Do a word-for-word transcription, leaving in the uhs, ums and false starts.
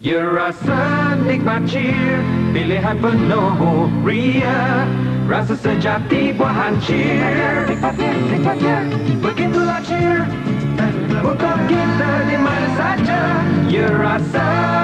Ya rasa nikmat cheer, pilihan penuh ria, rasa sejati buahan cheer. Begitulah cheer, untuk kita di mana saja. Ya rasa